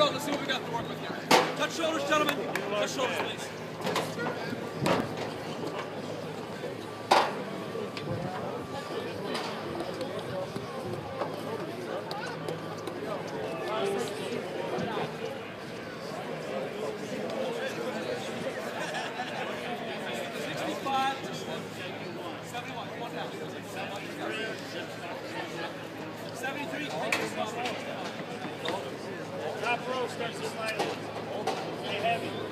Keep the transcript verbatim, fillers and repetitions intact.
go. Let's see what we got to work with here. Touch shoulders, gentlemen. Touch shoulders, please. sixty-five. seventy-one. Come on down. seventy-three. Take this off. Top row starts to slide. Stay heavy.